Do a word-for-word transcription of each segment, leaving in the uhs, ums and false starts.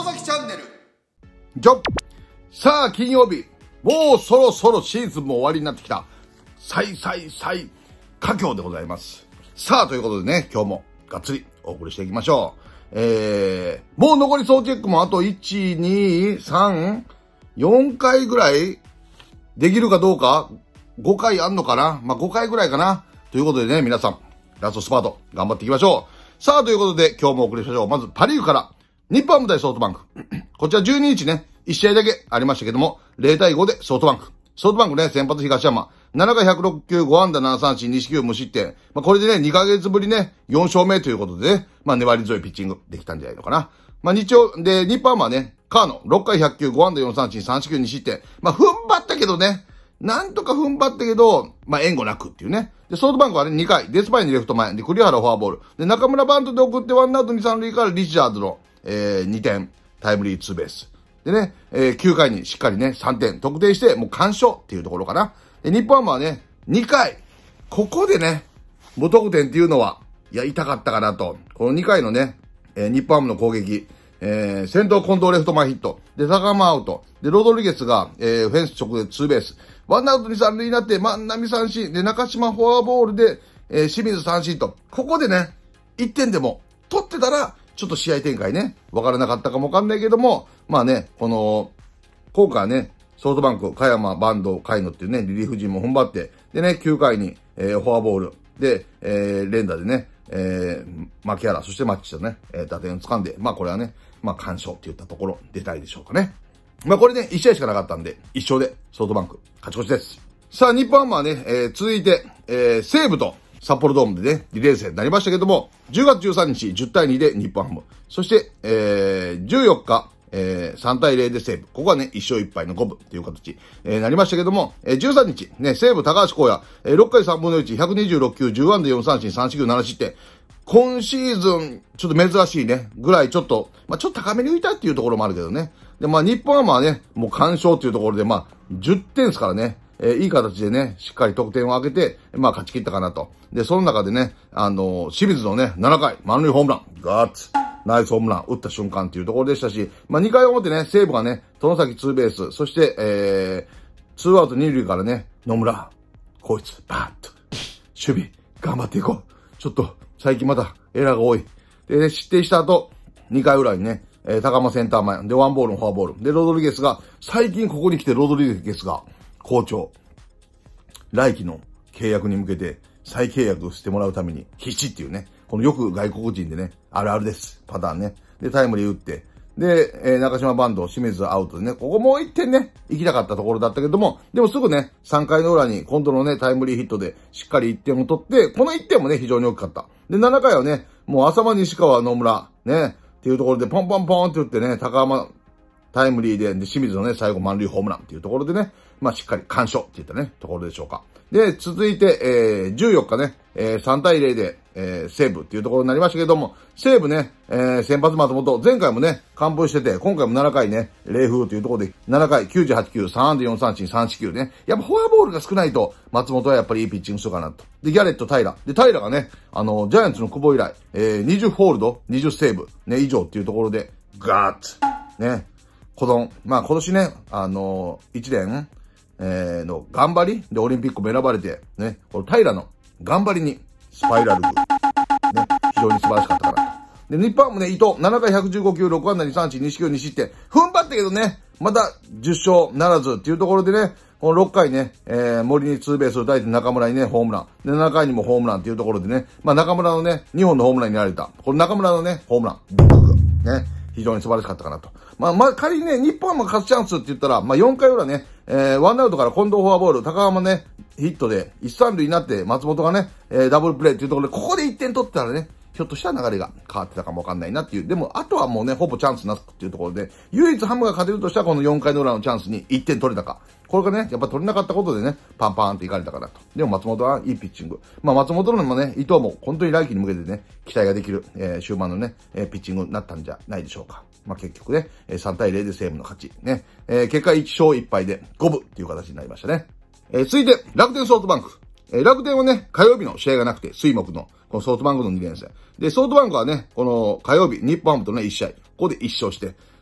巻チャンネル。じゃさあ、金曜日。もうそろそろシーズンも終わりになってきた。最最最佳境でございます。さあ、ということでね、今日もがっつりお送りしていきましょう。えー、もう残り総チェックもあといち、に、さん、よんかいぐらいできるかどうか ?ご 回あんのかなまあ、ごかいぐらいかなということでね、皆さん、ラストスパート頑張っていきましょう。さあ、ということで今日もお送りしましょう。まずパリーグから、日本ハム対ソフトバンク。こちらじゅうににちね、いち試合だけありましたけども、ゼロたいごでソフトバンク。ソフトバンクね、先発東山。ななかいひゃくろくきゅう、ご安打なな三振、に四球無失点。まあ、これでね、にかげつぶりね、よん勝目ということでね、まあ、粘り強いピッチングできたんじゃないのかな。まあ、日曜、で、日本ハムはね、カーノ、ろっかいひゃくきゅう、ご安打よん三振、さん四球に失点。まあ、踏ん張ったけどね、なんとか踏ん張ったけど、まあ、援護なくっていうね。で、ソフトバンクはね、にかい、デスパイにレフト前、で、栗原フォアボール。で、中村バントで送ってワンアウトに三塁からリチャーズの、えー、にてん、タイムリーツーベース。でね、えー、きゅうかいにしっかりね、さんてん得点して、もう完勝っていうところかな。で、日本ハムはね、にかい、ここでね、無得点っていうのは、いや、痛かったかなと。このにかいのね、えー、日本ハムの攻撃、えー、先頭近藤レフト前ヒット。で、高山アウト。で、ロドリゲスが、えー、フェンス直でツーベース。ワンアウトに三塁になって、万波三振。で、中島フォアボールで、えー、清水三振と。ここでね、いってんでも取ってたら、ちょっと試合展開ね、わからなかったかもわかんないけども、まあね、この、今回はね、ソフトバンク、加山、バンド、カイノっていうね、リリーフ陣も踏ん張って、でね、きゅうかいに、えー、フォアボール、で、えー、連打でね、えー、牧原、そしてマッチとね、えー、打点を掴んで、まあこれはね、まあ完勝って言ったところ、出たいでしょうかね。まあこれね、いち試合しかなかったんで、いっ勝でソフトバンク、勝ち越しです。さあ、日本ハムはね、えー、続いて、えー、西武と、札幌ドームでね、リレー戦になりましたけども、じゅうがつじゅうさんにちじゅうたいにで日本ハム。そして、えー、じゅうよっか、えー、さんたいゼロで西武。ここはね、いっ勝いっ敗の五分っていう形、えー、なりましたけども、えー、じゅうさんにち、ね、西武高橋光也、えー、ろっかいさんぶんのいち、ひゃくにじゅうろくきゅう、じゅう安打よん三振、さん四球なな失点。今シーズン、ちょっと珍しいね、ぐらいちょっと、まあ、ちょっと高めに浮いたっていうところもあるけどね。で、まあ、日本ハムはね、もう完勝っていうところで、まあ、じゅってんですからね。えー、いい形でね、しっかり得点を上げて、まあ勝ち切ったかなと。で、その中でね、あのー、清水のね、ななかい、満塁ホームラン、ガーッツ、ナイスホームラン、打った瞬間っていうところでしたし、まあにかい表ね、西武がね、外崎ツーベース、そして、えー、ツーアウト二塁からね、野村、こいつ、バーッと、守備、頑張っていこう。ちょっと、最近またエラーが多い。で、ね、失点した後、にかい裏にね、えー、高間センター前、で、ワンボールのフォアボール。で、ロドリゲスが、最近ここに来てロドリゲスが、好調。来季の契約に向けて再契約してもらうために必死っていうね。このよく外国人でね、あるあるです。パターンね。で、タイムリー打って。で、えー、中島バンド、清水アウトでね、ここもういってんね、行きたかったところだったけども、でもすぐね、さんかいの裏に今度のね、タイムリーヒットでしっかりいってんを取って、このいってんもね、非常に大きかった。で、ななかいはね、もう浅間西川野村、ね、っていうところでポンポンポンって打ってね、高浜、タイムリーで、で、清水のね、最後満塁ホームランっていうところでね、まあ、しっかり完勝って言ったね、ところでしょうか。で、続いて、えー、じゅうよっかね、えー、さんたいゼロで、えー、西武っていうところになりましたけども、西武ね、えー、先発松本、前回もね、完封してて、今回もななかいね、零封というところで、ななかいきゅうじゅうはち球、さん安打よん三振、さん四球ね。やっぱフォアボールが少ないと、松本はやっぱりいいピッチングするかなと。で、ギャレット、平。で、平がね、あの、ジャイアンツの久保以来、えー、にじゅうホールド、にじゅうセーブ、ね、以上っていうところで、ガーッツ、ね。子供。まあ今年ね、あのー、一年、えー、の頑張りでオリンピックも選ばれて、ね、この平の頑張りにスパイラル部、ね、非常に素晴らしかったかなと。で、日本もね、伊藤、ななかいひゃくじゅうご球、ろく安打に三振、に四球に失点。踏ん張ったけどね、またじゅっ勝ならずっていうところでね、このろっかいね、えー、森にツーベースを打たれて中村にね、ホームラン。で、ななかいにもホームランっていうところでね、まあ中村のね、にほんのホームランになられた。この中村のね、ホームラン。ビッググ。ね。非常に素晴らしかったかなと。まあ、まあ、仮にね、日本も勝つチャンスって言ったら、まあ、よんかい裏ね、えー、ワンアウトから近藤フォアボール、高浜ね、ヒットで、一三塁になって、松本がね、えー、ダブルプレーっていうところで、ここでいってん取ってたらね、ひょっとしたら流れが変わってたかもわかんないなっていう。でも、あとはもうね、ほぼチャンスなくっていうところで、唯一ハムが勝てるとしたら、このよんかいの裏のチャンスにいってん取れたか。これがね、やっぱ取れなかったことでね、パンパーンっていかれたかなと。でも松本はいいピッチング。まあ松本のもね、伊藤も本当に来季に向けてね、期待ができる、えー、終盤のね、えー、ピッチングになったんじゃないでしょうか。まあ結局ね、さんたいゼロで西武の勝ち。ね、えー、結果いち勝いっ敗で五分っていう形になりましたね。えー、続いて、楽天ソフトバンク。えー、楽天はね、火曜日の試合がなくて、水木の、このソフトバンクのに連戦。で、ソフトバンクはね、この火曜日、日本ハムとね、いち試合。ここでいち勝して。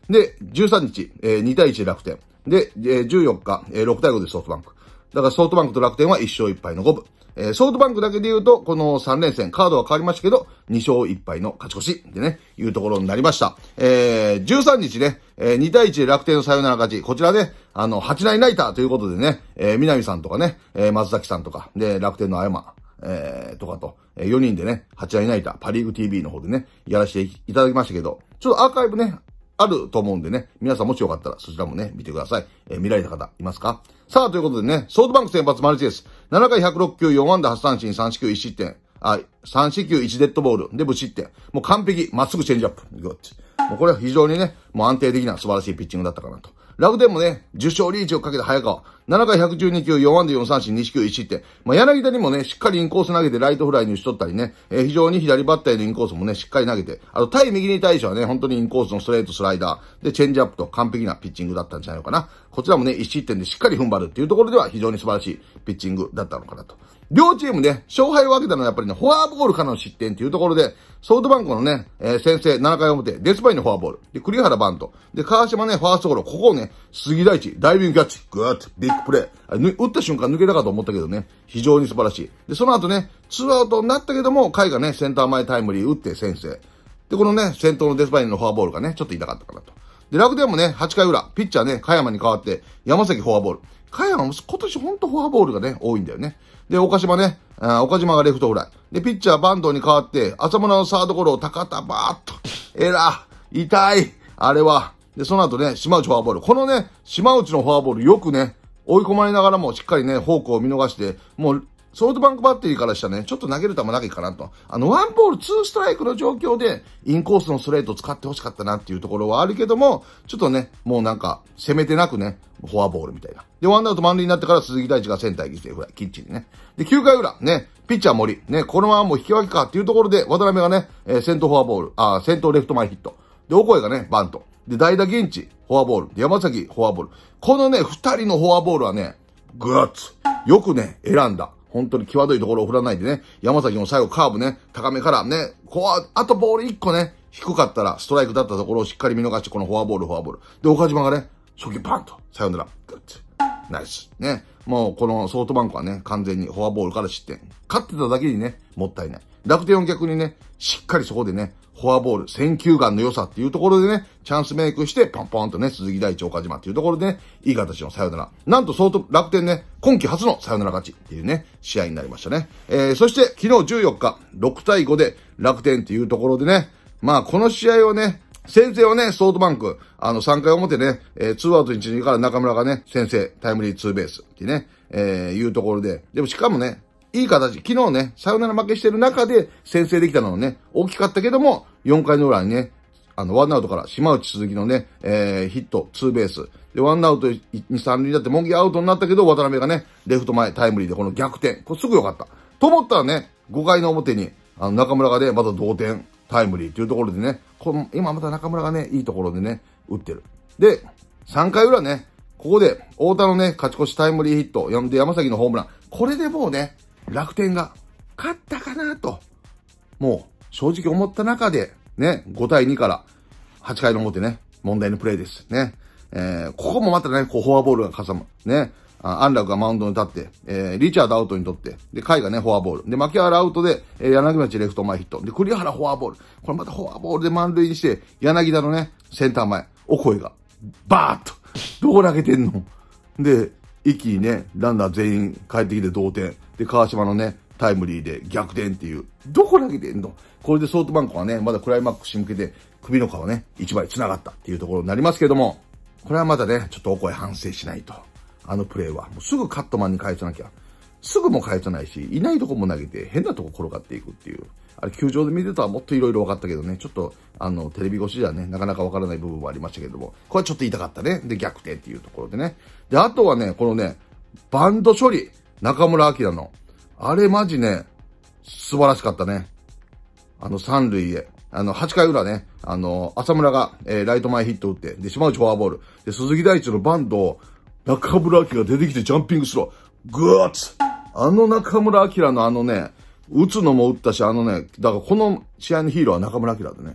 で、じゅうさんにち、えー、にたいいちで楽天。で、えー、じゅうよっか、えー、ろくたいごでソフトバンク。だからソフトバンクと楽天はいっしょういっぱいのごぶ。えー、ソフトバンクだけで言うと、このさんれんせん、カードは変わりましたけど、にしょういっぱいの勝ち越しでね、いうところになりました。えー、じゅうさんにちね、えー、にたいいちで楽天のサヨナラ勝ち。こちらね、あの、はちナインナイターということでね、えー、南さんとかね、えー、松崎さんとか、で、楽天のあやま、えー、とかと、えー、よにんでね、はちナインナイター、パリーグ ティービー の方でね、やらせていただきましたけど、ちょっとアーカイブね、あると思うんでね、皆さんもしよかったらそちらもね、見てください。えー、見られた方いますか？さあ、ということでね、ソフトバンク先発マルチです。ななかいひゃくろっきゅう、よんあんだはちさんしん、さんしきゅういちしってん。あ、さんしきゅういちデッドボールで無失点。もう完璧、まっすぐチェンジアップ。グッチ。もうこれは非常にね、もう安定的な素晴らしいピッチングだったかなと。楽天もね、じゅっしょうリーチをかけた早川。ななかいひゃくじゅうにきゅう、よんあんだよんさんしん、にしきゅういち失点。まあ、柳田にもね、しっかりインコース投げてライトフライに打ち取ったりね、えー、非常に左バッターへのインコースもね、しっかり投げて、あと対右に対してはね、本当にインコースのストレートスライダー、で、チェンジアップと完璧なピッチングだったんじゃないのかな。こちらもね、いち失点でしっかり踏ん張るっていうところでは非常に素晴らしいピッチングだったのかなと。両チームね、勝敗を分けたのはやっぱりね、フォアボールからの失点っていうところで、ソフトバンクのね、えー、先制ななかい表、デスパイのフォアボール。で、栗原バント。で、川島ね、ファーストゴロ。ここをね、杉大地、ダイビングキャッチ。グーッと、ビッグプレー。あれ、打った瞬間抜けたかと思ったけどね、非常に素晴らしい。で、その後ね、ツーアウトになったけども、甲斐がね、センター前タイムリー打って先制。で、このね、先頭のデスパイのフォアボールがね、ちょっと痛かったかなと。で、楽天もね、はちかい裏、ピッチャーね、香山に代わって、山崎フォアボール。香山も今年ほんとフォアボールがね、多いんだよね。で、岡島ね、あ岡島がレフトフライ。で、ピッチャーバンドに代わって、浅村のサードゴロを高田バーッと。エラー。痛い。あれは。で、その後ね、島内フォアボール。このね、島内のフォアボールよくね、追い込まれながらもしっかりね、フォークを見逃して、もう、ソフトバンクバッテリーからしたらね、ちょっと投げる球だけかなと。あの、ワンボール、ツーストライクの状況で、インコースのストレートを使ってほしかったなっていうところはあるけども、ちょっとね、もうなんか、攻めてなくね、フォアボールみたいな。で、ワンアウト満塁になってから鈴木大地がセンターへ犠牲フライ、きっちりね。で、きゅうかい裏、ね、ピッチャー森、ね、このままもう引き分けかっていうところで、渡辺がね、えー、先頭フォアボール、あ、先頭レフト前ヒット。で、オコエがね、バント。で、代打現地、フォアボール。で、山崎、フォアボール。このね、二人のフォアボールはね、グッツ。よくね、選んだ。本当に際どいところを振らないでね、山崎も最後カーブね、高めからね、こう、あとボールいっこね、低かったらストライクだったところをしっかり見逃して、このフォアボール、フォアボール。で、岡島がね、初球パンと、さよなら。グッツ。ナイス。ね。もう、このソフトバンクはね、完全にフォアボールから失点。勝ってただけにね、もったいない。楽天は逆にね、しっかりそこでね、フォアボール、選球眼の良さっていうところでね、チャンスメイクして、ポンポンとね、鈴木大地、岡島っていうところでね、いい形のサヨナラ。なんと、ソフト、楽天ね、今季初のサヨナラ勝ちっていうね、試合になりましたね。えー、そして、昨日じゅうよっか、ろくたいごで楽天っていうところでね、まあ、この試合をね、先制はね、ソフトバンク、あの、さんかい表ね、えー、ツーアウトいち、にから中村がね、先制、タイムリーツーベースってね、えー、いうところで、でもしかもね、いい形、昨日ね、サヨナラ負けしてる中で先制できたのはね、大きかったけども、よんかいの裏にね、あの、ワンアウトから島内鈴木のね、えー、ヒット、ツーベース。で、ワンアウトに、さん塁だって、もぎアウトになったけど、渡辺がね、レフト前タイムリーでこの逆転。これすぐ良かった。と思ったらね、ごかいの表に、あの、中村がね、また同点タイムリーっていうところでね、この、今また中村がね、いいところでね、打ってる。で、さんかい裏ね、ここで、太田のね、勝ち越しタイムリーヒット、で、山崎のホームラン。これでもうね、楽天が勝ったかなと、もう正直思った中で、ね、ごたいにからはちかいの表ね、問題のプレーです。ね。えー、ここもまたね、こうフォアボールがかさむ。ね。あ安楽がマウンドに立って、えー、リチャードアウトにとって、で、甲斐がね、フォアボール。で、牧原アウトで、えー、柳町レフト前ヒット。で、栗原フォアボール。これまたフォアボールで満塁にして、柳田のね、センター前、お声が、バーッと、どこ投げてんので、一気にね、ランナー全員帰ってきて同点。で、川島のね、タイムリーで逆転っていう。どこ投げてんの？これでソフトバンクはね、まだクライマックスに向けて首の皮ね、一枚繋がったっていうところになりますけども、これはまだね、ちょっとお声反省しないと。あのプレーは。もうすぐカットマンに返さなきゃ。すぐも返さないし、いないとこも投げて変なとこ転がっていくっていう。あれ、球場で見てたらもっといろいろ分かったけどね、ちょっと、あの、テレビ越しではね、なかなか分からない部分もありましたけども、これちょっと言いたかったね。で、逆転っていうところでね。で、あとはね、このね、バント処理、中村晃の。あれマジね、素晴らしかったね。あの、三塁へ。あの、はちかい裏ね、あの、浅村が、えー、ライト前ヒット打って、で、島内フォアボール。で、鈴木大地のバントを、中村晃が出てきてジャンピングスロー。グーッツあの中村晃のあのね、打つのも打ったし、あのね、だからこの試合のヒーローは中村晃でね、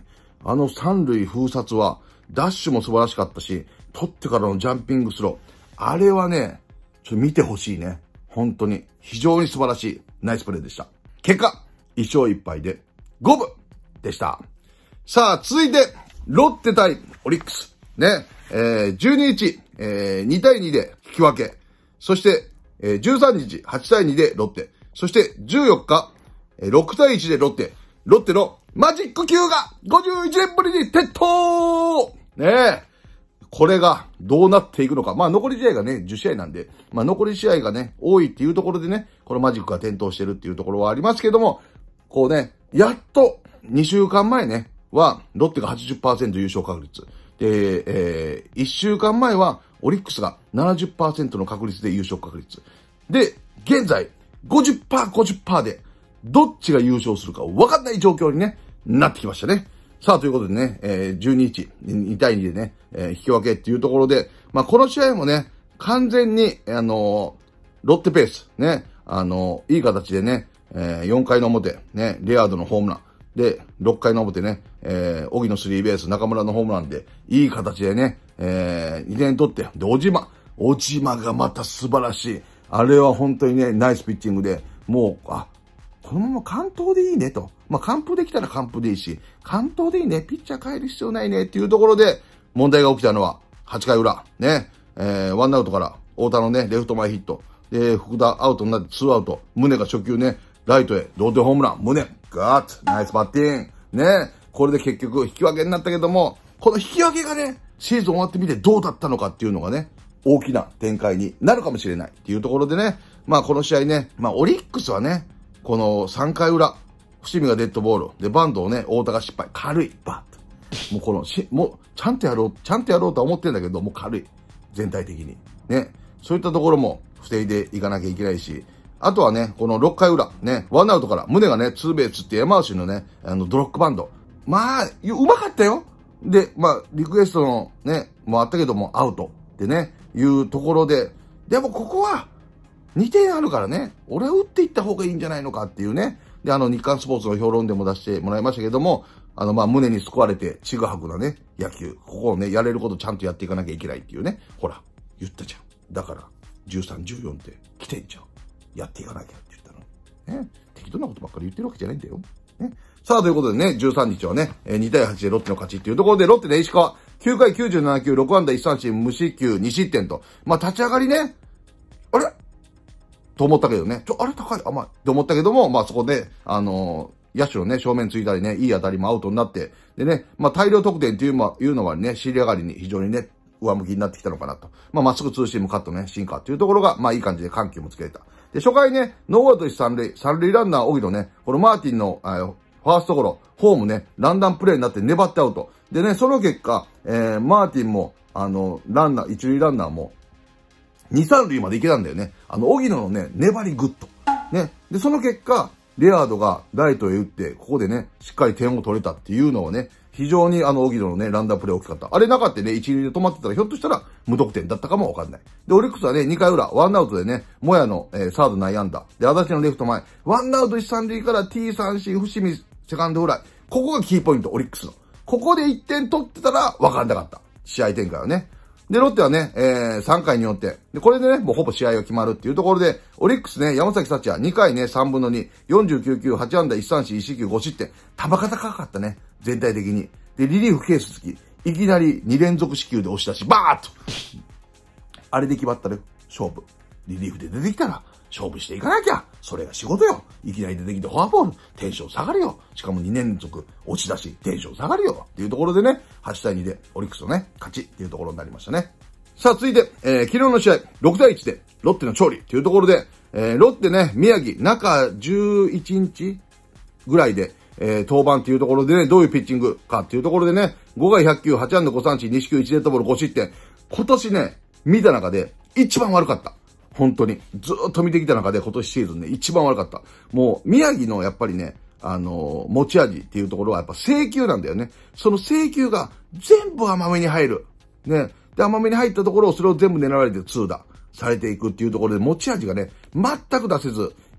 あの三塁封殺は、ダッシュも素晴らしかったし、取ってからのジャンピングスロー。あれはね、ちょっと見てほしいね。本当に。非常に素晴らしいナイスプレーでした。結果、いち勝いっ敗で五分でした。さあ、続いて、ロッテ対オリックス。ね、えー、じゅうににち、えー、にたいにで引き分け。そして、えー、じゅうさんにち、はちたいにでロッテ。そして、じゅうよっか、えー、ろくたいいちでロッテ。ロッテのマジックきゅうがごじゅういちねんぶりに撤倒ねえ。これがどうなっていくのか。まあ残り試合がね、じゅっしあいなんで、まあ残り試合がね、多いっていうところでね、このマジックが点灯してるっていうところはありますけども、こうね、やっとにしゅうかんまえね、は、ロッテが はちじゅっパーセント 優勝確率。で、えー、いっしゅうかんまえは、オリックスが ななじゅっパーセント の確率で優勝確率。で、現在、ごじゅっパーセント、ごじゅっパーセント で、どっちが優勝するか分かんない状況にね、なってきましたね。さあ、ということでね、えー、じゅうににち、にたいにでね、えー、引き分けっていうところで、まあ、この試合もね、完全に、あのー、ロッテペース、ね、あのー、いい形でね、えー、よんかいの表、ね、レアードのホームラン、で、ろっかいの表ね、えー、荻のスリーベース、中村のホームランで、いい形でね、えー、にてん取って、で、小島、小島がまた素晴らしい。あれは本当にね、ナイスピッチングで、もう、あ、このまま完投でいいねと。まあ、完封できたら完封でいいし、完投でいいね、ピッチャー変える必要ないねっていうところで、問題が起きたのは、はちかい裏、ね、えー、ワンアウトから、太田のね、レフト前ヒット。で、福田アウトになってツーアウト。宗が初球ね、ライトへ、同点ホームラン。宗、ガーッ、ナイスバッティング。ね、これで結局引き分けになったけども、この引き分けがね、シーズン終わってみてどうだったのかっていうのがね、大きな展開になるかもしれないっていうところでね、まあこの試合ね、まあオリックスはね、このさんかい裏、伏見がデッドボール。で、バントをね、太田が失敗。軽い。バッと。もうこのし、もう、ちゃんとやろう、ちゃんとやろうとは思ってんだけど、もう軽い。全体的に。ね。そういったところも、防いでいかなきゃいけないし、あとはね、このろっかい裏、ね、ワンアウトから、宗がね、ツーベースって山内のね、あの、ドロックバンド。まあ、うまかったよ。で、まあ、リクエストのね、もあったけども、アウトってね、いうところで、でもここは、にてんあるからね、俺は打っていった方がいいんじゃないのかっていうね。で、あの、日刊スポーツの評論でも出してもらいましたけども、あの、まあ、胸に救われて、ちぐはぐなね、野球。ここをね、やれることちゃんとやっていかなきゃいけないっていうね。ほら、言ったじゃん。だから、じゅうさん、じゅうよんって来てんじゃん。やっていかなきゃって言ったの。ね。適当なことばっかり言ってるわけじゃないんだよ。ね。さあ、ということでね、じゅうさんにちはね、にたいはちでロッテの勝ちっていうところで、ロッテで石川、きゅうかいきゅうじゅうななきゅう、ろくあんだいちさんしん、無四球、にしってんと。まあ、立ち上がりね、あれと思ったけどね。ちょ、あれ高い、甘い。って思ったけども、まあそこで、あのー、野手のね、正面ついたりね、いい当たりもアウトになって、でね、まあ大量得点っていうのいうのはね、尻上がりに非常にね、上向きになってきたのかなと。まあまっすぐツーシームカットね、シンカーっていうところが、まあいい感じで緩急もつけれた。で、初回ね、ノーアウトいちさんるい、三塁ランナー、荻野ね、このマーティンの、あファーストゴロ、ホームね、ランダムプレーになって粘ってアウト。でね、その結果、えー、マーティンも、あの、ランナー、一塁ランナーも、に、さんるいまで行けたんだよね。あの、荻野のね、粘りグッと。ね。で、その結果、レアードがライトへ打って、ここでね、しっかり点を取れたっていうのはね、非常にあの、荻野のね、ランダープレー大きかった。あれなかったね、一塁で止まってたら、ひょっとしたら無得点だったかもわかんない。で、オリックスはね、にかい裏、ワンアウトでね、もやの、えー、サード内野安打。で、足立のレフト前、ワンアウトいち、さんるいから T 三振、伏見、セカンドフライ。ここがキーポイント、オリックスの。ここでいってん取ってたら、わかんなかった。試合展開はね。で、ロッテはね、えー、さんかいによって、で、これでね、もうほぼ試合が決まるっていうところで、オリックスね、山崎幸也、にかいね、さんぶんのに、よんじゅうきゅうきゅう、はちあんだいちさんしん、いちしきゅう、ごしってん。球数高かったね。全体的に。で、リリーフケース付き。いきなりにれんぞく四球で押し出し、バーッと。あれで決まったね。勝負。リリーフで出てきたら、勝負していかなきゃ。それが仕事よ。いきなり出てきてフォアボール。テンション下がるよ。しかもにねんれんぞく押し出し、テンション下がるよ。っていうところでね、はちたいにでオリックスのね、勝ちっていうところになりましたね。さあ、続いて、えー、昨日の試合、ろくたいいちでロッテの勝利っていうところで、えー、ロッテね、宮城、中じゅういちにちぐらいで、えー、登板っていうところでね、どういうピッチングかっていうところでね、ごかいひゃっきゅう、はちあんだごさんしん、にしきゅういちデッドボールごしってん。今年ね、見た中で一番悪かった。本当に。ずーっと見てきた中で今年シーズンね、一番悪かった。もう、宮城のやっぱりね、あのー、持ち味っていうところはやっぱ制球なんだよね。その制球が全部甘めに入る。ね。で、甘めに入ったところをそれを全部狙われてツー打されていくっていうところで持ち味がね、全く出せず、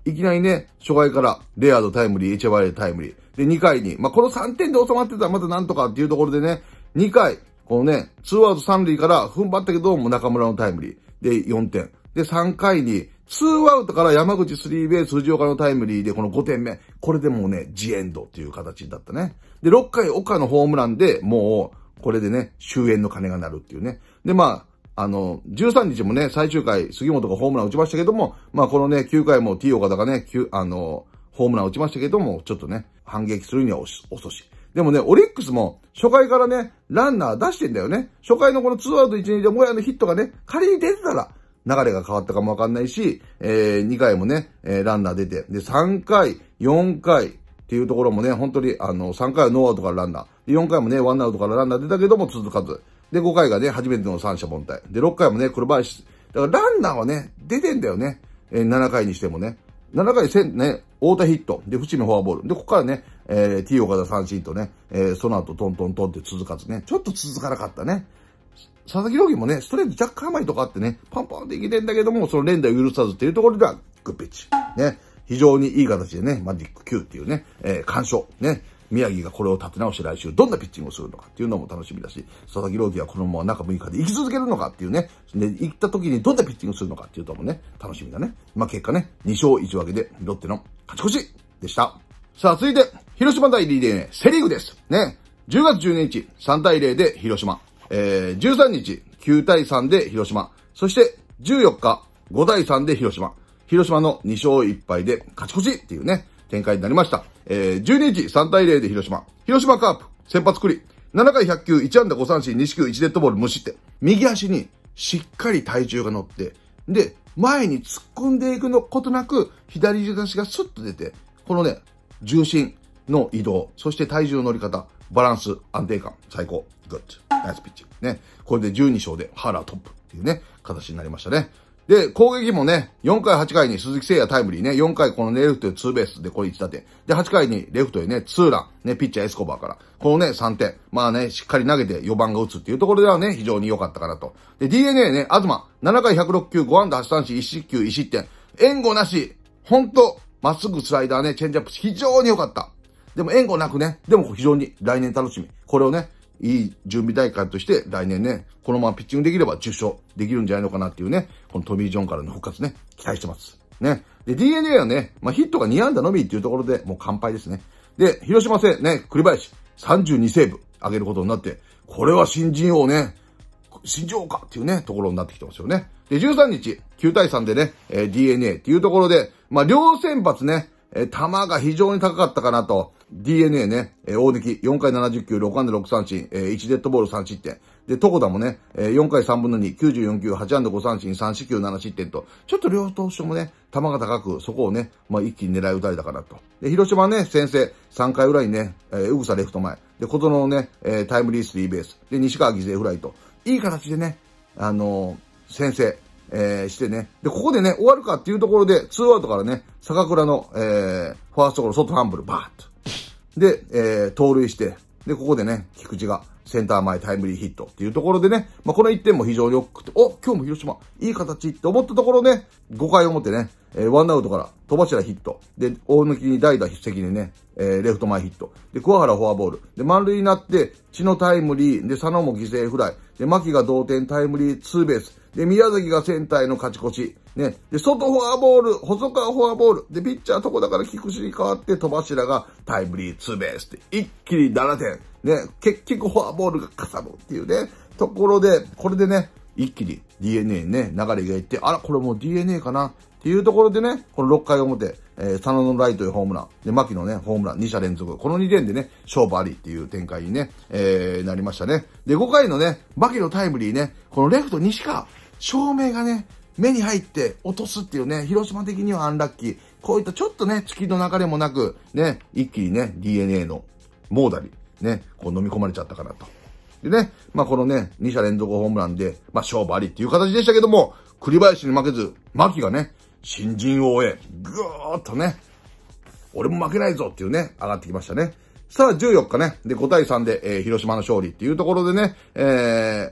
いきなりね、初回からレアードタイムリー、エチェバリアタイムリー。で、にかいに、まあ、このさんてんで収まってたらまたなんとかっていうところでね、にかい、このね、ツーアウトさん塁から踏ん張ったけど、もう中村のタイムリー。で、よんてん。で、さんかいに、ツーアウトから山口スリーベース、藤岡のタイムリーで、このごてんめ。これでもうね、ジエンドっていう形だったね。で、ろっかい岡のホームランで、もう、これでね、終焉の鐘が鳴るっていうね。で、まあ、あの、じゅうさんにちもね、最終回、杉本がホームラン打ちましたけども、まあ、このね、きゅうかいも T 岡田がね、あの、ホームラン打ちましたけども、ちょっとね、反撃するには遅し。でもね、オリックスも、初回からね、ランナー出してんだよね。初回のこのツーアウトいち、にで、もやのヒットがね、仮に出てたら、流れが変わったかもわかんないし、えー、にかいもね、えー、ランナー出て、で、さんかい、よんかいっていうところもね、本当に、あの、さんかいはノーアウトからランナー。で、よんかいもね、ワンアウトからランナー出たけども続かず。で、ごかいがね、初めての三者凡退。で、ろっかいもね、黒林。だからランナーはね、出てんだよね。えー、ななかいにしてもね。ななかいせん、ね、太田ヒット。で、伏見フォアボール。で、ここからね、えー、T 岡田三振とね、えー、その後トントントンって続かずね。ちょっと続かなかったね。佐々木朗希もね、ストレート若干甘いとこあってね、パンパンっていけてんだけども、その連打を許さずっていうところでは、グッピッチ。ね。非常にいい形でね、マジックきゅうっていうね、えー、完勝。ね。宮城がこれを立て直して来週どんなピッチングをするのかっていうのも楽しみだし、佐々木朗希はこのまま中むいかで生き続けるのかっていうね、で、行った時にどんなピッチングをするのかっていうのもね、楽しみだね。まあ、結果ね、にしょういちわけでロッテの勝ち越しでした。さあ、続いて、広島対 ディーエヌエー セリーグです。ね。じゅうがつじゅうににち、さんたいゼロで広島。えー、じゅうさんにち、きゅうたいさんで広島。そして、じゅうよっか、ごたいさんで広島。広島のにしょういっぱいで勝ち越しっていうね、展開になりました。えー、じゅうににち、さんたいゼロで広島。広島カープ、先発クリ。ななかいひゃくきゅう、いちあんだごさんしん、にしきゅういちデッドボール無失点。右足にしっかり体重が乗って、で、前に突っ込んでいくのことなく、左足がスッと出て、このね、重心の移動、そして体重の乗り方、バランス、安定感、最高。グッド。ナイスピッチング。ね。これでじゅうにしょうでハーラートップっていうね、形になりましたね。で、攻撃もね、よんかい、はちかいに鈴木誠也タイムリーね、よんかいこのレフトへツーベースでこれいちだてん。で、はちかいにレフトへね、ツーラン、ね、ピッチャーエスコバーから。このね、さんてん。まあね、しっかり投げてよばんが打つっていうところではね、非常に良かったかなと。で、ディーエヌエー ね、東、ななかいひゃくろくきゅう、ごあんだはちさんしん、いちしっきゅう、いちしってん。援護なし。ほんと、まっすぐスライダーね、チェンジアップ非常に良かった。でも援護なくね、でも非常に来年楽しみ。これをね、いい準備大会として来年ね、このままピッチングできればじゅっしょうできるんじゃないのかなっていうね、このトミー・ジョンからの復活ね、期待してます。ね。で、ディーエヌエー はね、まあ、ヒットがにあんだのみっていうところでもう完敗ですね。で、広島戦ね、栗林さんじゅうにセーブ上げることになって、これは新人王ね、新人王かっていうね、ところになってきてますよね。で、じゅうさんにち、きゅうたいさんでね、えー、ディーエヌエー っていうところで、まあ、両先発ね、えー、球が非常に高かったかなと。ディーエヌエー ね、えー、大貫、よんかいななじゅっきゅう、ろくあんだろくさんしん、えー、いちデッドボールさんしってん。で、床田もね、えー、よんかいさんぶんのに、きゅうじゅうよんきゅう、はちあんだごさんしん、さんしきゅうななしってんと、ちょっと両投手もね、球が高く、そこをね、まあ、一気に狙い撃たれたかなと。で、広島はね、先制、さんかいうらにね、えー、うぐさレフト前。で、琴野のね、えー、タイムリースリーベース。で、西川犠牲フライと。いい形でね、あのー、先制。えー、してね。で、ここでね、終わるかっていうところで、ツーアウトからね、坂倉の、えー、ファーストゴロ、外ファンブル、バーッと。で、えー、盗塁して、で、ここでね、菊池がセンター前タイムリーヒットっていうところでね、まあ、このいってんも非常に大きくて、お、今日も広島、いい形って思ったところね、ごかい表ね、えー、ワンアウトから、戸柱ヒット。で、大抜きに代打筆跡でね、えー、レフト前ヒット。で、桑原フォアボール。で、満塁になって、血のタイムリー。で、佐野も犠牲フライ。で、牧が同点タイムリーツーベース。で、宮崎がセンターへの勝ち越し。ね。で、外フォアボール。細川フォアボール。で、ピッチャーとこだから菊池に変わって、戸柱がタイムリーツーベースって、一気にななてん。ね。結局フォアボールがかさむっていうね。ところで、これでね、一気に ディーエヌエー にね、流れがいって、あら、これもう ディーエヌエー かなっていうところでね、このろっかい表、えー、佐野のライトへホームラン。で、牧のね、ホームランにしゃれんぞく。このにてんでね、勝負ありっていう展開にね、えー、なりましたね。で、ごかいのね、牧のタイムリーね、このレフト西川、照明がね、目に入って落とすっていうね、広島的にはアンラッキー。こういったちょっとね、月の流れもなく、ね、一気にね、ディーエヌエー のモーダリ、ね、こう飲み込まれちゃったかなと。でね、まあこのね、にしゃれんぞくホームランで、まあ勝負ありっていう形でしたけども、栗林に負けず、牧がね、新人王へ、ぐーっとね、俺も負けないぞっていうね、上がってきましたね。さあ、じゅうよっかね、で、ごたいさんで、えー、広島の勝利っていうところでね、えー、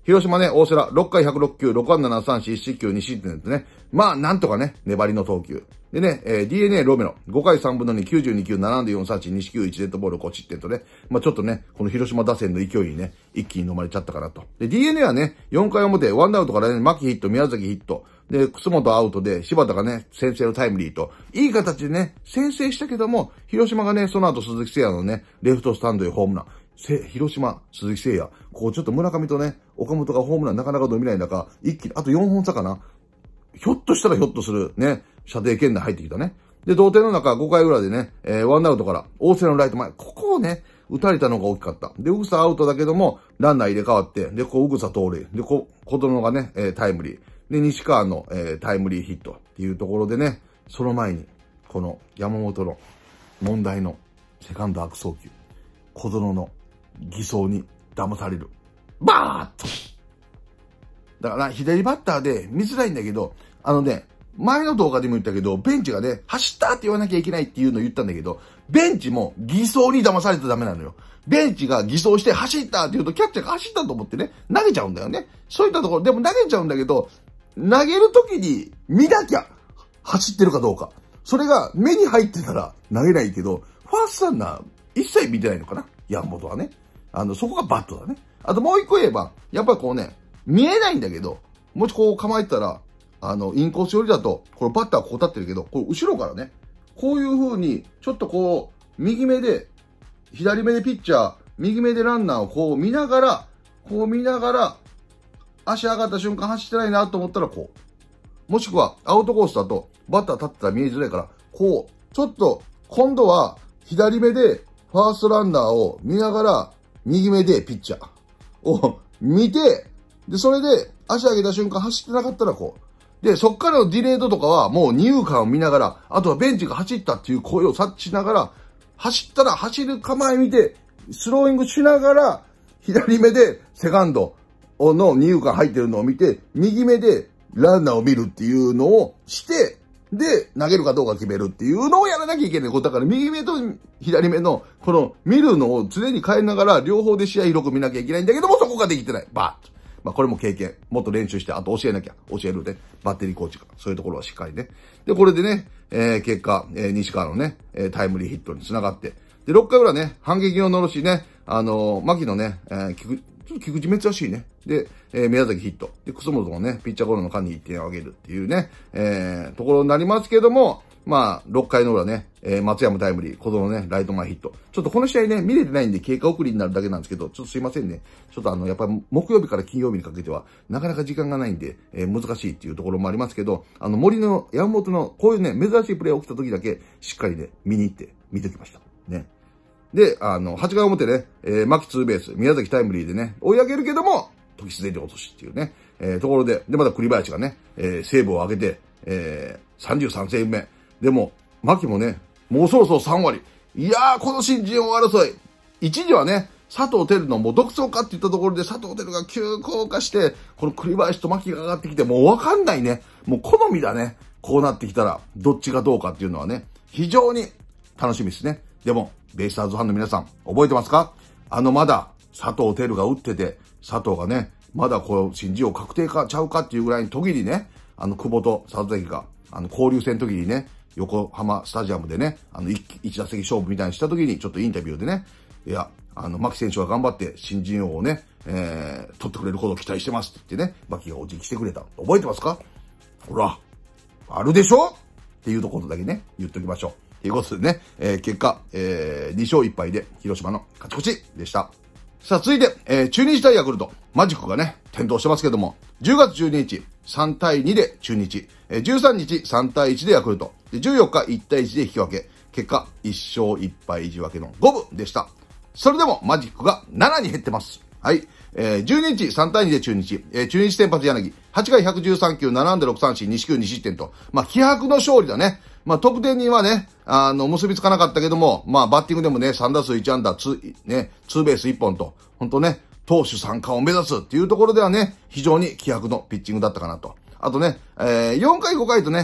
広島ね、大瀬良、ろっかいひゃくろく球、ろく安打なな三振、いち失球、に失点でね。まあ、なんとかね、粘りの投球。でね、えー、ディーエヌエー ロメロ、ごかいさんぶんのに、きゅうじゅうに球、なな安打よん三振、に四球いちデッドボール、ご失点とね。まあ、ちょっとね、この広島打線の勢いにね、一気に飲まれちゃったかなと。で、ディーエヌエー はね、よんかい表、ワンアウトからね、牧ヒット、宮崎ヒット。で、楠本アウトで、柴田がね、先制のタイムリーと、いい形でね、先制したけども、広島がね、その後鈴木誠也のね、レフトスタンドへホームラン。せ、広島、鈴木誠也。こうちょっと村上とね、岡本がホームランなかなか伸びない中、一気に、あとよんほん差かな。ひょっとしたらひょっとする、ね、射程圏内入ってきたね。で、同点の中、ごかい裏でね、えー、ワンアウトから、大瀬良のライト前、ここをね、打たれたのが大きかった。で、うぐさアウトだけども、ランナー入れ替わって、で、こう、うぐさ盗塁。で、こう、小園がね、えー、タイムリー。で、西川の、えー、タイムリーヒットっていうところでね、その前に、この山本の問題のセカンド悪送球。小園の偽装に騙される。バーッと。だから、左バッターで見づらいんだけど、あのね、前の動画でも言ったけど、ベンチがね、走ったって言わなきゃいけないっていうのを言ったんだけど、ベンチも偽装に騙されてダメなのよ。ベンチが偽装して走ったって言うと、キャッチャーが走ったと思ってね、投げちゃうんだよね。そういったところ、でも投げちゃうんだけど、投げるときに見なきゃ、走ってるかどうか。それが目に入ってたら投げないけど、ファーストランナー一切見てないのかな、山本はね。あの、そこがバットだね。あともう一個言えば、やっぱりこうね、見えないんだけど、もしこう構えてたら、あの、インコース寄りだと、これバッターこう立ってるけど、これ後ろからね、こういう風に、ちょっとこう、右目で、左目でピッチャー、右目でランナーをこう見ながら、こう見ながら、足上がった瞬間走ってないなと思ったらこう。もしくは、アウトコースだと、バッター立ってたら見えづらいから、こう、ちょっと、今度は、左目で、ファーストランナーを見ながら、右目でピッチャーを見て、で、それで、足上げた瞬間走ってなかったらこう。で、そっからのディレードとかは、もう二遊間を見ながら、あとはベンチが走ったっていう声を察知しながら、走ったら走る構え見て、スローイングしながら、左目でセカンドの二遊間入ってるのを見て、右目でランナーを見るっていうのをして、で、投げるかどうか決めるっていうのをやらなきゃいけないことだから、右目と左目の、この見るのを常に変えながら、両方で試合広く見なきゃいけないんだけども、そこができてない。バーッと。まあこれも経験。もっと練習して、あと教えなきゃ。教えるね。バッテリーコーチが。そういうところはしっかりね。で、これでね、えー、結果、えー、西川のね、えー、タイムリーヒットに繋がって。で、ろっかい裏ね、反撃をのろしね、あのー、牧のね、えー、菊、ちょっと菊池珍しいね。で、えー、宮崎ヒット。で、楠本のね、ピッチャーゴロの間にいってんを上げるっていうね、えー、ところになりますけども、まあ、ろっかいの裏ね、えー、松山タイムリー、小園ね、ライト前ヒット。ちょっとこの試合ね、見れてないんで経過送りになるだけなんですけど、ちょっとすいませんね。ちょっとあの、やっぱり木曜日から金曜日にかけては、なかなか時間がないんで、えー、難しいっていうところもありますけど、あの、森の、山本の、こういうね、珍しいプレーが起きた時だけ、しっかりね、見に行って、見てきました。ね。で、あの、はちかい表ね、えー、牧ツーベース、宮崎タイムリーでね、追い上げるけども、時すでに落としっていうね、えー、ところで、で、また栗林がね、えー、セーブを上げて、えー、さんじゅうさんセーブ目。でも、牧もね、もうそろそろさん割。いやー、この新人王争い。一時はね、佐藤輝のもう独走かって言ったところで佐藤輝が急降下して、この栗林と牧が上がってきて、もうわかんないね。もう好みだね。こうなってきたら、どっちがどうかっていうのはね、非常に楽しみですね。でも、ベイスターズファンの皆さん、覚えてますか？あのまだ、佐藤輝が打ってて、佐藤がね、まだこう、新人王確定かちゃうかっていうぐらいの時にね、あの、久保と佐藤輝が、あの、交流戦の時にね、横浜スタジアムでね、あの、一, 一打席勝負みたいにした時に、ちょっとインタビューでね、いや、あの、牧選手は頑張って新人王をね、えー、取ってくれることを期待してますって言ってね、牧がお辞儀してくれた。覚えてますか？ほら、あるでしょっていうところだけね、言っときましょう。ということでね、えー、結果、えー、に勝いっ敗で広島の勝ち越しでした。さあ、続いて、えー、中日対ヤクルト。マジックがね、点灯してますけども、じゅうがつじゅうににち、さんたいにで中日、えー、じゅうさんにちさんたいいちでヤクルト、でじゅうよっかいちたいいちで引き分け、結果いっ勝いっ敗いち分けの五分でした。それでもマジックがななに減ってます。はい。えー、じゅうににちさんたいにで中日、えー、中日先発柳、はちかいひゃくじゅうさん球、なな安打ろく三振、に四球に失点と、まあ、気迫の勝利だね。まあ、得点にはね、あの、結びつかなかったけども、まあ、バッティングでもね、さんだすういち安打、ツー、ね、ツーベースいっぽんと、ほんとね、投手三冠を目指すっていうところではね、非常に気迫のピッチングだったかなと。あとね、えー、よんかいごかいとね、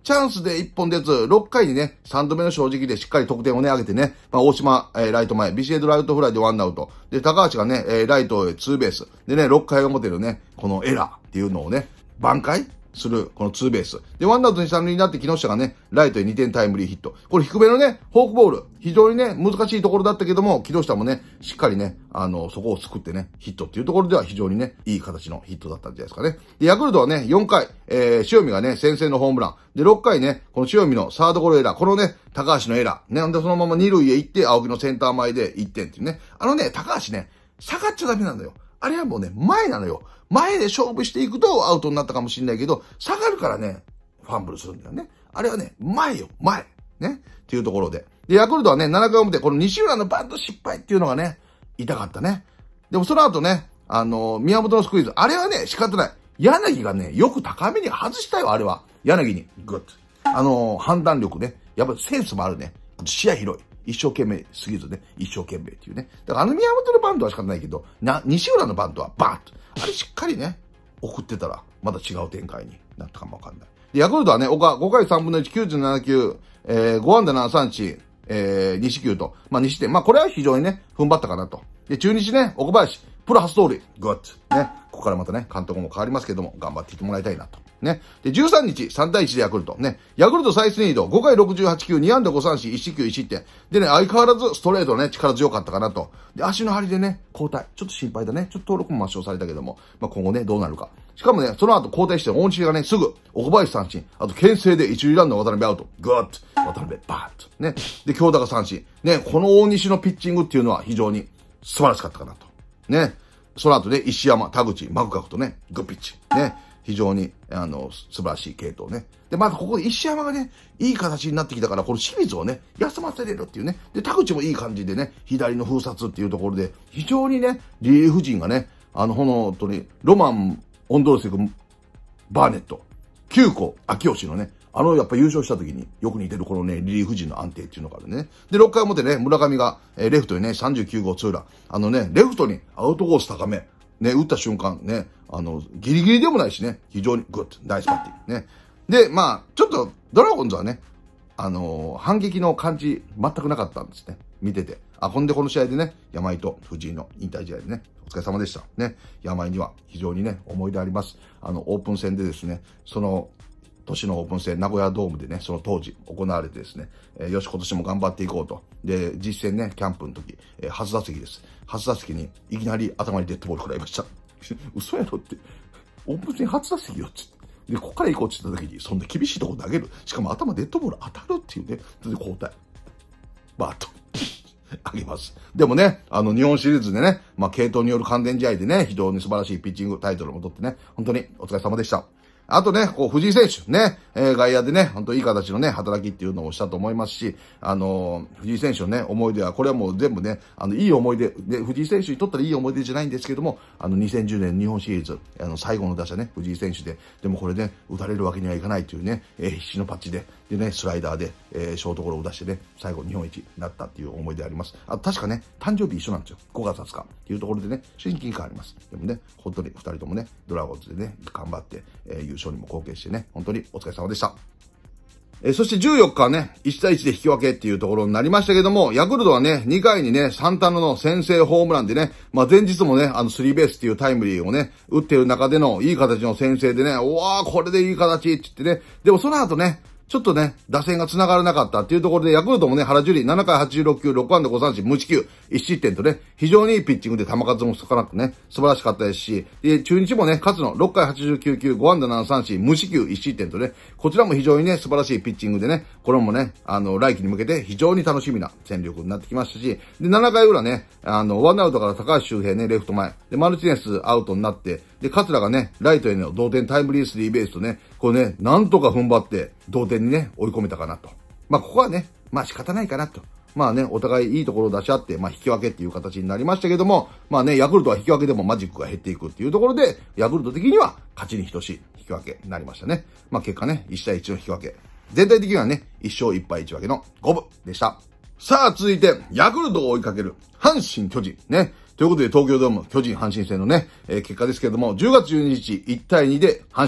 チャンスでいっぽん出ず、ろっかいにね、さんどめの正直でしっかり得点をね、上げてね、まあ、大島、えー、ライト前、ビシエドライトフライでワンアウト。で、高橋がね、えー、ライトへツーベース。でね、ろっかい表のね、このエラーっていうのをね、挽回する、このツーベース。で、ワンアウトに三塁になって木下がね、ライトへにてんタイムリーヒット。これ低めのね、フォークボール。非常にね、難しいところだったけども、木下もね、しっかりね、あの、そこを救ってね、ヒットっていうところでは非常にね、いい形のヒットだったんじゃないですかね。で、ヤクルトはね、よんかい、えー、塩見がね、先制のホームラン。で、ろっかいね、この塩見のサードゴロエラー。このね、高橋のエラー。ね、んでそのまま二塁へ行って、青木のセンター前でいってんっていうね。あのね、高橋ね、下がっちゃダメなのよ。あれはもうね、前なのよ。前で勝負していくとアウトになったかもしれないけど、下がるからね、ファンブルするんだよね。あれはね、前よ、前。ね。っていうところで。で、ヤクルトはね、ななかい表、この西浦のバント失敗っていうのがね、痛かったね。でもその後ね、あのー、宮本のスクイズ。あれはね、仕方ない。柳がね、よく高めに外したよ、あれは。柳に。グッと。あのー、判断力ね。やっぱりセンスもあるね。視野広い。一生懸命すぎずね、一生懸命っていうね。だからあの宮本のバントは仕方ないけど、な、西浦のバントはバーッと。あれしっかりね、送ってたら、また違う展開になったかもわかんない。で、ヤクルトはね、岡、ごかいさんぶんのいち、きゅうじゅうななきゅう、えー、ごあんだななさんち、えー、西球と、まあ西点。まあこれは非常にね、踏ん張ったかなと。で、中日ね、岡林、プロ初盗塁、グッと。ね、ここからまたね、監督も変わりますけども、頑張っていってもらいたいなと。ね。で、じゅうさんにち、さんたいいちでヤクルト。ね。ヤクルトサイスニード、ごかいろくじゅうはちきゅう、にあんだごさんしん、いちしきゅういちしってん。でね、相変わらずストレートね、力強かったかなと。で、足の張りでね、交代。ちょっと心配だね。ちょっと登録も抹消されたけども、まあ、今後ね、どうなるか。しかもね、その後交代して、大西がね、すぐ、岡林三振。あと、牽制で一塁ランナー渡辺アウト。グッと。渡辺、バーッと。ね。で、京田が三振。ね、この大西のピッチングっていうのは非常に素晴らしかったかなと。ね。その後ね、石山、田口、マクガフとね、グッピッチ。ね。非常に、あの、素晴らしい系統ね。で、まずここで石山がね、いい形になってきたから、この清水をね、休ませれるっていうね。で、田口もいい感じでね、左の封殺っていうところで、非常にね、リリーフ陣がね、あの、本当に、ロマン、オンドルセク、バーネット、きゅうこ、秋吉のね、あの、やっぱ優勝した時によく似てるこのね、リリーフ陣の安定っていうのがあるね。で、ろっかい表ね、村上が、えー、レフトにね、さんじゅうきゅうごうツーラン。あのね、レフトにアウトコース高め。ね、打った瞬間ね、あの、ギリギリでもないしね、非常にグッド、ナイスバッティングね。で、まあ、ちょっと、ドラゴンズはね、あのー、反撃の感じ、全くなかったんですね。見てて。あ、ほんでこの試合でね、山井と藤井の引退試合でね、お疲れ様でした。ね、山井には非常にね、思い出あります。あの、オープン戦でですね、その、年のオープン戦、名古屋ドームでね、その当時行われてですね、えー、よし、今年も頑張っていこうと。で、実戦ね、キャンプの時、えー、初打席です。初打席に、いきなり頭にデッドボール食らいました。嘘やろって。オープン戦初打席よって。で、ここから行こうって言った時に、そんな厳しいとこ投げる。しかも頭デッドボール当たるっていうね。で、交代。バーッと。あげます。でもね、あの、日本シリーズでね、まあ、系統による完全試合でね、非常に素晴らしいピッチング、タイトルも取ってね、本当にお疲れ様でした。あとね、こう、藤井選手、ね、えー、外野でね、本当いい形のね、働きっていうのをしたと思いますし、あのー、藤井選手のね、思い出は、これはもう全部ね、あの、いい思い出、で、藤井選手にとったらいい思い出じゃないんですけども、あの、にせんじゅうねん日本シリーズ、あの、最後の打者ね、藤井選手で、でもこれね、打たれるわけにはいかないというね、えー、必死のパッチで、でね、スライダーで、えー、ショートゴロを出してね、最後日本一になったっていう思い出あります。あ、確かね、誕生日一緒なんですよ。ごがつはつかっていうところでね、親近感あります。でもね、本当に二人ともね、ドラゴンズでね、頑張って、えー、優勝にも貢献してね、本当にお疲れ様でした。えー、そしてじゅうよっかはね、いちたいいちで引き分けっていうところになりましたけども、ヤクルトはね、にかいにね、サンタナの先制ホームランでね、まあ前日もね、あのスリーベースっていうタイムリーをね、打ってる中でのいい形の先制でね、うわー、これでいい形って言ってね、でもその後ね、ちょっとね、打線が繋がらなかったっていうところで、ヤクルトもね、原樹里ななかいはちじゅうろっきゅう、ろくあんだごさんしん、無四球、いちしってんとね、非常にいいピッチングで球数も少なくね、素晴らしかったですし、で、中日もね、勝つのろっかいはちじゅうきゅうきゅう、ごあんだななさんしん、無四球、いちしってんとね、こちらも非常にね、素晴らしいピッチングでね、これもね、あの、来季に向けて非常に楽しみな戦力になってきましたし、で、ななかいうらね、あの、ワンアウトから高橋周平ね、レフト前、で、マルチネスアウトになって、で、桂がね、ライトへの同点タイムリースリーベースとね、これね、なんとか踏ん張って、同点にね、追い込めたかなと。まあ、ここはね、まあ仕方ないかなと。まあね、お互いいいところを出し合って、まあ引き分けっていう形になりましたけども、まあね、ヤクルトは引き分けでもマジックが減っていくっていうところで、ヤクルト的には勝ちに等しい引き分けになりましたね。まあ結果ね、いちたいいちの引き分け。全体的にはね、いっしょういっぱいいち分けのごぶでした。さあ、続いて、ヤクルトを追いかける、阪神巨人。ね。ということで、東京ドーム、巨人阪神戦のね、えー、結果ですけれども、じゅうがつじゅうににち、いちたいにで阪神。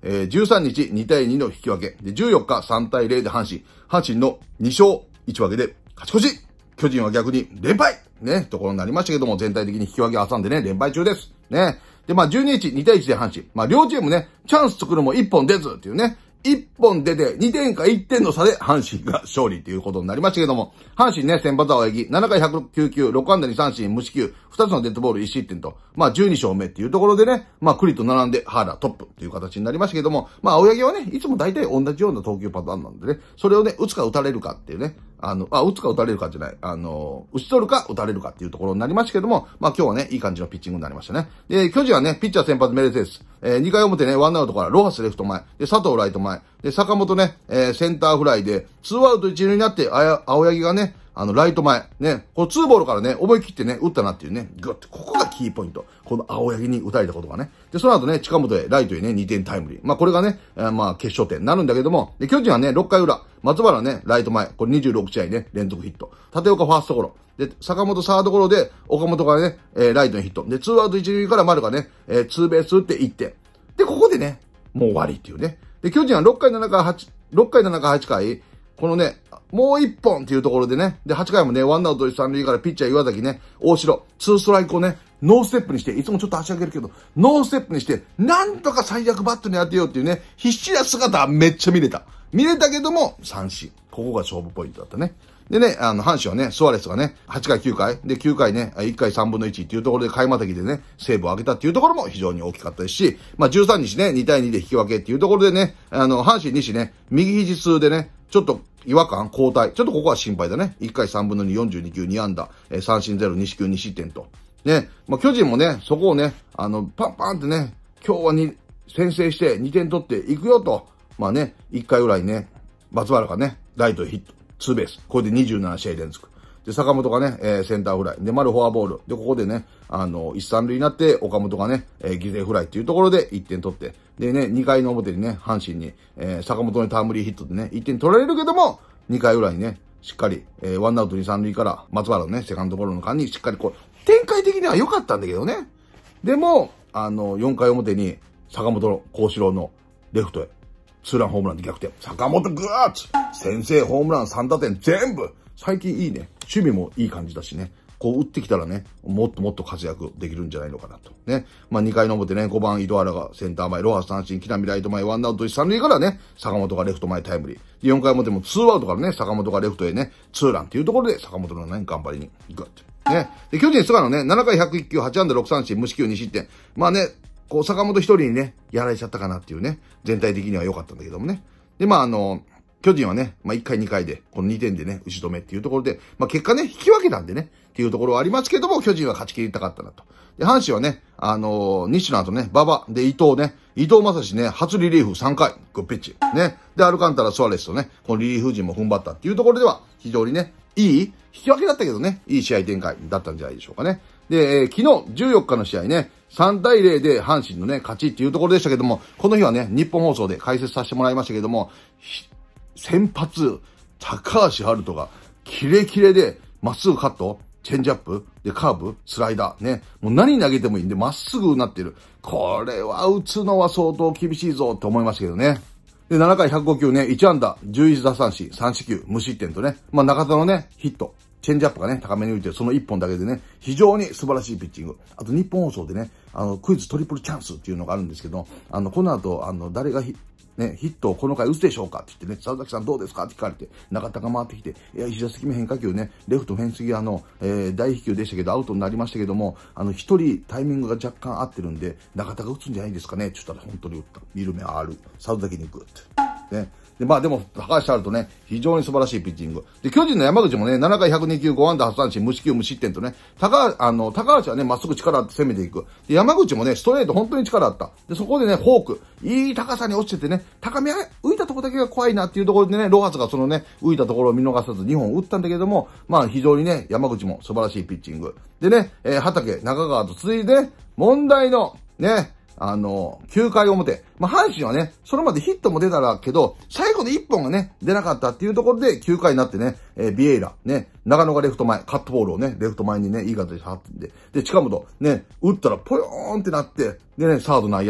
えー、じゅうさんにちにたいにの引き分け。で、じゅうよっかさんたいゼロで阪神。阪神のにしょういちわけで勝ち越し。巨人は逆に連敗ね、ところになりましたけども、全体的に引き分け挟んでね、連敗中です。ね。で、まあ、じゅうににちにたいいちで阪神。まあ、両チームね、チャンス作るもいっぽん出ずっていうね、いっぽん出てにてんかいってんの差で阪神が勝利ということになりましたけども、阪神ね、先発は青柳、ななかいひゃくきゅうきゅう、ろくあんだにさんしん、無四球、ふたつのデッドボールいちしってんと、まあじゅうにしょうめっていうところでね、まあクリと並んで原トップという形になりましたけども、まあ青柳はね、いつも大体同じような投球パターンなんでね、それをね、打つか打たれるかっていうね、あの、あ、打つか打たれるかじゃない、あの、打ち取るか打たれるかっていうところになりましたけども、まあ今日はね、いい感じのピッチングになりましたね。で、巨人はね、ピッチャー先発メルセデス、えー、にかい表ね、ワンアウトからロハスレフト前、で、佐藤ライト前、で、坂本ね、えー、センターフライで、ツーアウトいちるいになって、あや、青柳がね、あの、ライト前、ね、このツーボールからね、思い切ってね、打ったなっていうね、グッと、ここがキーポイント。この青柳に打たれたことがね。で、その後ね、近本へ、ライトへね、にてんタイムリー。まあ、これがね、えー、まあ、決勝点になるんだけども、で、巨人はね、ろっかいうら、松原ね、ライト前、これにじゅうろくしあいね、連続ヒット。立岡ファーストゴロ。で、坂本サードゴロで、岡本がね、えー、ライトにヒット。で、ツーアウトいちるいから丸がね、えー、ツーベース打っていってん。で、ここでね、もう終わりっていうね。で、巨人はろっかいななかいはち、ろっかいななかいはちかい、このね、もう一本っていうところでね、で、はちかいもね、ワンアウトさんるいからピッチャー岩崎ね、大城、ツーストライクをね、ノーステップにして、いつもちょっと足上げるけど、ノーステップにして、なんとか最悪バットに当てようっていうね、必死な姿はめっちゃ見れた。見れたけども、三振。ここが勝負ポイントだったね。でね、あの、阪神はね、ソアレスがね、はちかいきゅうかい、で、きゅうかいね、いっかいさんぶんのいちっていうところで、買いまたぎでね、セーブを上げたっていうところも非常に大きかったですし、まあ、じゅうさんにちね、にたいにで引き分けっていうところでね、あの、阪神西ね、右肘痛でね、ちょっと違和感、交代。ちょっとここは心配だね。いっかいさんぶんのに、よんじゅうにきゅう、にあんだ、えー、三振ゼロ、にしきゅう、にしってんと。ね、まあ、巨人もね、そこをね、あの、パンパンってね、今日はに、先制してにてん取っていくよと。まあね、いっかいうらにね、松原がね、ライトヒット。ツーベース。これでにじゅうななしあい連続。で、坂本がね、えー、センターフライ。で、丸フォアボール。で、ここでね、あの、一三塁になって、岡本がね、えー、犠牲フライっていうところでいってん取って。でね、にかいの表にね、阪神に、えー、坂本のタイムリーヒットでね、いってん取られるけども、にかい裏にね、しっかり、えー、ワンアウトにさんるいから松原のね、セカンドゴロの間にしっかりこう、展開的には良かったんだけどね。でも、あの、よんかい表に坂本の幸四郎のレフトへ。ツーランホームランで逆転。坂本グーッ先制ホームランさんだてん全部最近いいね。守備もいい感じだしね。こう打ってきたらね、もっともっと活躍できるんじゃないのかなと。ね。まあにかいの表ね、ごばん井戸原がセンター前、ロハス三振、木浪ライト前、ワンアウトいち、さんるいからね、坂本がレフト前タイムリー。で、よんかい表もツーアウトからね、坂本がレフトへね、ツーランっていうところで坂本のね、頑張りにグッと。ね。で、巨人菅野ね、ななかいひゃくいっきゅう、はちあんだろくさんしん、無四球にしってん。まあね、こう坂本一人にね、やられちゃったかなっていうね、全体的には良かったんだけどもね。で、まあ、あの、巨人はね、まあ、いっかいにかいで、このにてんでね、打ち止めっていうところで、まあ、結果ね、引き分けなんでね、っていうところはありますけども、巨人は勝ち切りたかったなと。で、阪神はね、あのー、西の後ね、馬場、で、伊藤ね、伊藤正史ね、初リリーフさんかい、グッピッチ。ね。で、アルカンタラ、ソアレスとね、このリリーフ陣も踏ん張ったっていうところでは、非常にね、いい、引き分けだったけどね、いい試合展開だったんじゃないでしょうかね。で、えー、昨日、じゅうよっかの試合ね、さんたいゼロで阪神のね、勝ちっていうところでしたけども、この日はね、日本放送で解説させてもらいましたけども、先発、高橋遥人が、キレキレで、まっすぐカット、チェンジアップ、で、カーブ、スライダー、ね。もう何投げてもいいんで、まっすぐなってる。これは打つのは相当厳しいぞって思いましたけどね。で、ななかいひゃくごきゅうね、いちあんだ、じゅういちださんしん、さんしきゅう、無失点とね。まあ、中田のね、ヒット。チェンジアップがね、高めに浮いて、そのいっぽんだけでね、非常に素晴らしいピッチング。あと、日本放送でね、あの、クイズトリプルチャンスっていうのがあるんですけど、あの、この後、あの、誰がヒね、ヒットをこの回打つでしょうかって言ってね、佐々木さんどうですかって聞かれて、中田が回ってきて、いや、いち打席目変化球ね、レフトフェンス際の、えー、大飛球でしたけど、アウトになりましたけども、あの、一人タイミングが若干合ってるんで、中田が打つんじゃないですかねって言ったら、本当に打った。見る目ある。佐々木にグッて。ね。で、まあでも、高橋遥人ね、非常に素晴らしいピッチング。で、巨人の山口もね、ななかいひゃくにきゅう、ごあんだはちさんしん、無四球無失点とね、高、あの、高橋はね、まっすぐ力あって攻めていく。で、山口もね、ストレート本当に力あった。で、そこでね、フォーク、いい高さに落ちててね、高め浮いたところだけが怖いなっていうところでね、ロハスがそのね、浮いたところを見逃さずにほん打ったんだけども、まあ非常にね、山口も素晴らしいピッチング。でね、えー、畑、中川と続いてね、問題の、ね、あの、きゅうかい表。まあ、阪神はね、それまでヒットも出たらけど、最後のいっぽんがね、出なかったっていうところで、きゅうかいになってね、えー、ビエイラ、ね、長野がレフト前、カットボールをね、レフト前にね、いい形で張ってんで、で、近本、ね、打ったらポヨーンってなって、でね、サード内野安打。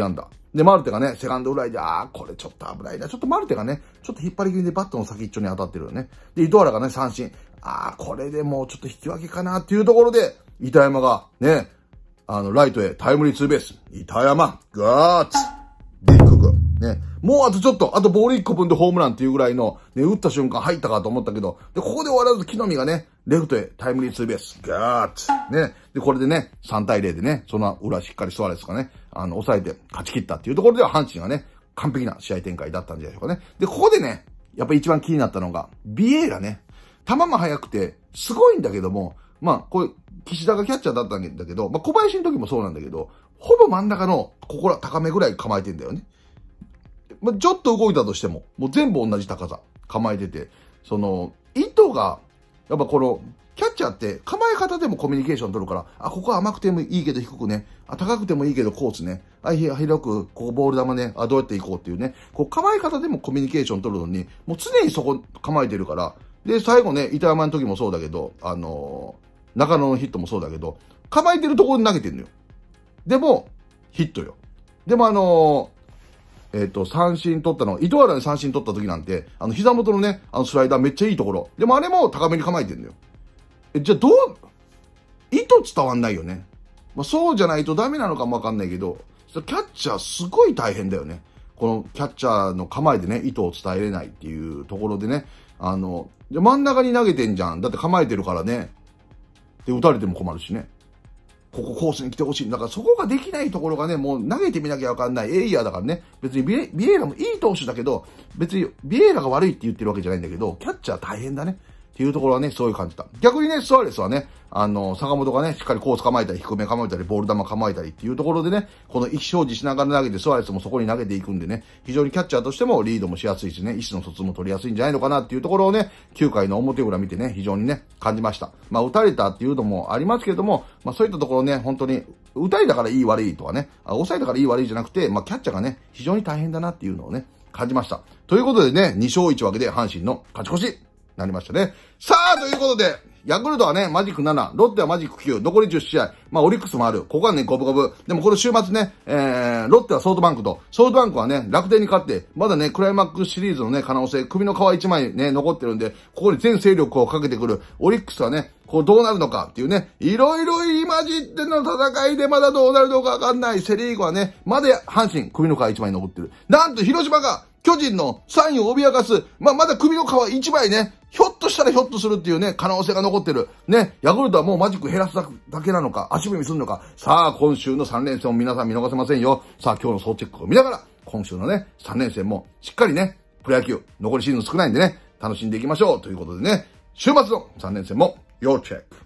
で、マルテがね、セカンドフライで、あー、これちょっと危ないな。ちょっとマルテがね、ちょっと引っ張り気味でバットの先っちょに当たってるよね。で、糸原がね、三振。あー、これでもうちょっと引き分けかなっていうところで、板山がね、あの、ライトへタイムリーツーベース。板山、ガーッツビッググ。ね。もうあとちょっと、あとボールいっこ分でホームランっていうぐらいの、ね、打った瞬間入ったかと思ったけど、で、ここで終わらず木浪がね、レフトへタイムリーツーベース。ガーッツね。で、これでね、さんたいゼロでね、その裏しっかりスアレスがね、あの、抑えて勝ち切ったっていうところでは阪神がね、完璧な試合展開だったんじゃないでしょうかね。で、ここでね、やっぱり一番気になったのが、ビエイラね。球も速くて、すごいんだけども、まあ、これ、岸田がキャッチャーだったんだけど、まあ、小林の時もそうなんだけど、ほぼ真ん中の、ここら高めぐらい構えてんだよね。まあ、ちょっと動いたとしても、もう全部同じ高さ構えてて、その、意図が、やっぱこの、キャッチャーって構え方でもコミュニケーション取るから、あ、ここは甘くてもいいけど低くね、あ、高くてもいいけどコースね、あ、広く、ここボール球ね、あ、どうやって行こうっていうね、こう構え方でもコミュニケーション取るのに、もう常にそこ構えてるから、で、最後ね、板山の時もそうだけど、あのー、中野のヒットもそうだけど、構えてるところに投げてるのよ。でも、ヒットよ。でもあのー、えっと、三振取ったの、糸原で三振取った時なんて、あの、膝元のね、あのスライダーめっちゃいいところ。でもあれも高めに構えてるのよ。え、じゃあどう、意図伝わんないよね。まあ、そうじゃないとダメなのかもわかんないけど、キャッチャーすごい大変だよね。このキャッチャーの構えでね、意図を伝えれないっていうところでね、あの、じゃ真ん中に投げてんじゃん。だって構えてるからね。で、打たれても困るしね。ここコースに来てほしい。だからそこができないところがね、もう投げてみなきゃわかんないエイヤーだからね。別にビエビエイラもいい投手だけど、別にビエイラが悪いって言ってるわけじゃないんだけど、キャッチャー大変だね。っていうところはね、そういう感じだ。逆にね、スアレスはね、あの、坂本がね、しっかりコース構えたり、低め構えたり、ボール球構えたりっていうところでね、この意思表示しながら投げて、スアレスもそこに投げていくんでね、非常にキャッチャーとしてもリードもしやすいしね、意思の疎通も取りやすいんじゃないのかなっていうところをね、きゅうかいの表裏見てね、非常にね、感じました。まあ、打たれたっていうのもありますけれども、まあ、そういったところね、本当に、打たれたからいい悪いとかね、あ抑えたからいい悪いじゃなくて、まあ、キャッチャーがね、非常に大変だなっていうのをね、感じました。ということでね、にしょういちわけで阪神の勝ち越し。なりましたね。さあ、ということで、ヤクルトはね、マジックなな、ロッテはマジックきゅう、残りじゅっしあい。まあ、オリックスもある。ここはね、五分五分。でもこの週末ね、えー、ロッテはソフトバンクと、ソフトバンクはね、楽天に勝って、まだね、クライマックスシリーズのね、可能性、首の皮一枚ね、残ってるんで、ここに全勢力をかけてくる。オリックスはね、こうどうなるのかっていうね、いろいろ入り混じっての戦いでまだどうなるのかわかんない。セリーグはね、まだ阪神、首の皮一枚残ってる。なんと広島が、巨人のさんいを脅かす、まあ、まだ首の皮一枚ね、ひょっとしたらひょっとするっていうね、可能性が残ってる。ね、ヤクルトはもうマジック減らすだけなのか、足踏みするのか。さあ、今週のさんれんせんを皆さん見逃せませんよ。さあ、今日の総チェックを見ながら、今週のね、さんれんせんもしっかりね、プロ野球、残りシーズン少ないんでね、楽しんでいきましょう。ということでね、週末のさんれんせんも要チェック。